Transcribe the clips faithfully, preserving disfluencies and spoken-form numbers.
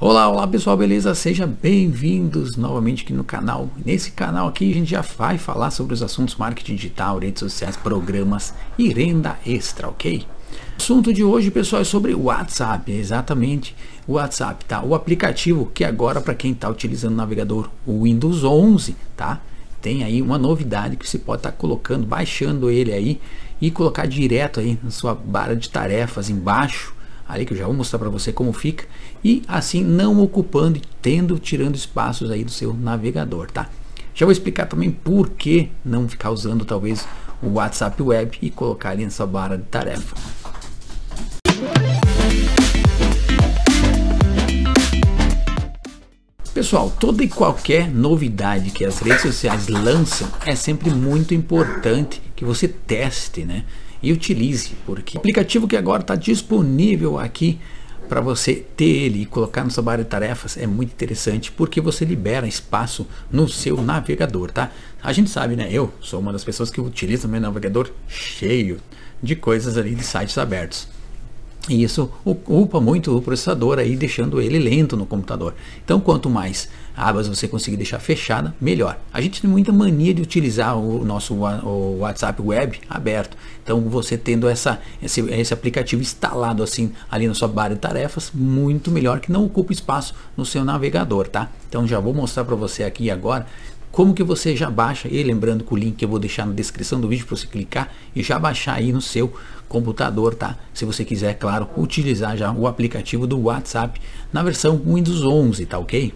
Olá, olá pessoal, beleza? Sejam bem-vindos novamente aqui no canal. Nesse canal aqui a gente já vai falar sobre os assuntos marketing digital, redes sociais, programas e renda extra, ok? O assunto de hoje, pessoal, é sobre o WhatsApp, exatamente o WhatsApp, tá? O aplicativo que agora, para quem está utilizando o navegador o Windows onze, tá? Tem aí uma novidade que você pode estar tá colocando, baixando ele aí e colocar direto aí na sua barra de tarefas embaixo, ali que eu já vou mostrar para você como fica, e assim não ocupando e tendo, tirando espaços aí do seu navegador, tá? Já vou explicar também por que não ficar usando talvez o WhatsApp Web e colocar ali na sua barra de tarefa. Pessoal, toda e qualquer novidade que as redes sociais lançam é sempre muito importante que você teste, né? E utilize, porque o aplicativo que agora está disponível aqui para você ter ele e colocar na sua barra de tarefas é muito interessante, porque você libera espaço no seu navegador, tá? A gente sabe, né? Eu sou uma das pessoas que utiliza meu navegador cheio de coisas ali de sites abertos. E isso ocupa muito o processador aí, deixando ele lento no computador. Então, quanto mais abas você conseguir deixar fechada, melhor. A gente tem muita mania de utilizar o nosso o WhatsApp Web aberto. Então, você tendo essa, esse, esse aplicativo instalado assim ali na sua barra de tarefas, muito melhor, que não ocupa espaço no seu navegador, tá? Então, já vou mostrar para você aqui agora como que você já baixa, e lembrando que o link eu vou deixar na descrição do vídeo para você clicar e já baixar aí no seu computador, tá? Se você quiser, claro, utilizar já o aplicativo do WhatsApp na versão Windows onze, tá ok?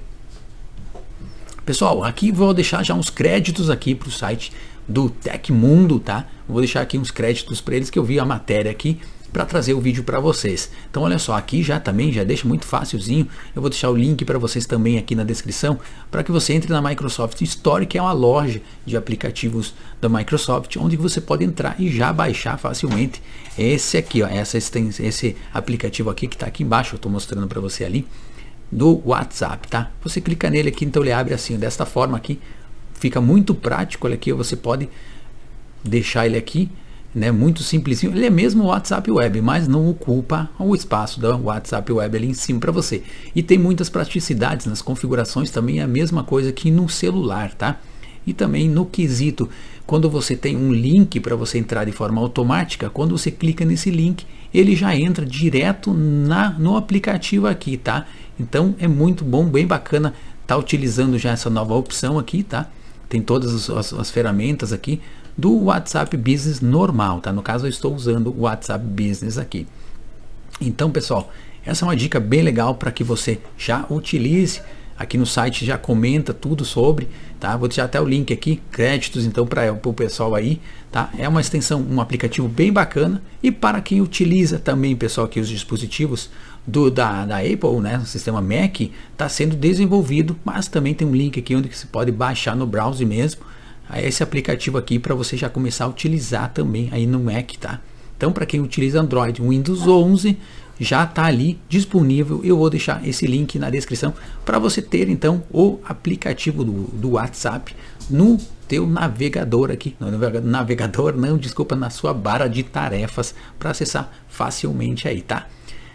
Pessoal, aqui vou deixar já uns créditos aqui para o site do Tecmundo, tá? Vou deixar aqui uns créditos para eles que eu vi a matéria aqui para trazer o vídeo para vocês. Então olha só, aqui já também já deixa muito facilzinho. Eu vou deixar o link para vocês também aqui na descrição, para que você entre na Microsoft Store, que é uma loja de aplicativos da Microsoft, onde você pode entrar e já baixar facilmente esse aqui, ó, essa esse aplicativo aqui que está aqui embaixo, eu estou mostrando para você ali, do WhatsApp, tá? Você clica nele aqui, então ele abre assim, desta forma aqui, fica muito prático. Olha aqui, você pode deixar ele aqui, né, muito simplesinho. Ele é mesmo o WhatsApp Web, mas não ocupa o espaço do WhatsApp Web ali em cima para você. E tem muitas praticidades nas configurações, também é a mesma coisa que no celular, tá? E também no quesito, quando você tem um link para você entrar de forma automática, quando você clica nesse link, ele já entra direto na, no aplicativo aqui, tá? Então é muito bom, bem bacana tá utilizando já essa nova opção aqui, tá? Tem todas as, as ferramentas aqui do WhatsApp Business normal, tá? No caso eu estou usando o WhatsApp Business aqui. Então, pessoal, essa é uma dica bem legal para que você já utilize. Aqui no site já comenta tudo sobre, tá? Vou deixar até o link aqui, créditos então para o pessoal aí, tá? É uma extensão, um aplicativo bem bacana, e para quem utiliza também, pessoal, que os dispositivos do, da, da Apple, né, o sistema Mac, está sendo desenvolvido, mas também tem um link aqui onde você pode baixar no browser mesmo esse aplicativo aqui para você já começar a utilizar também aí no Mac, tá? Então, para quem utiliza Android, Windows onze já está ali disponível. Eu vou deixar esse link na descrição para você ter então o aplicativo do, do WhatsApp no teu navegador aqui, no navegador não, desculpa, na sua barra de tarefas para acessar facilmente aí, tá?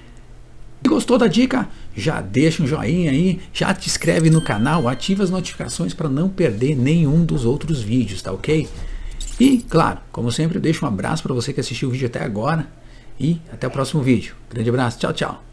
Gostou da dica? Já deixa um joinha aí, já te inscreve no canal, ativa as notificações para não perder nenhum dos outros vídeos, tá ok? E claro, como sempre, eu deixo um abraço para você que assistiu o vídeo até agora e até o próximo vídeo. Grande abraço, tchau, tchau!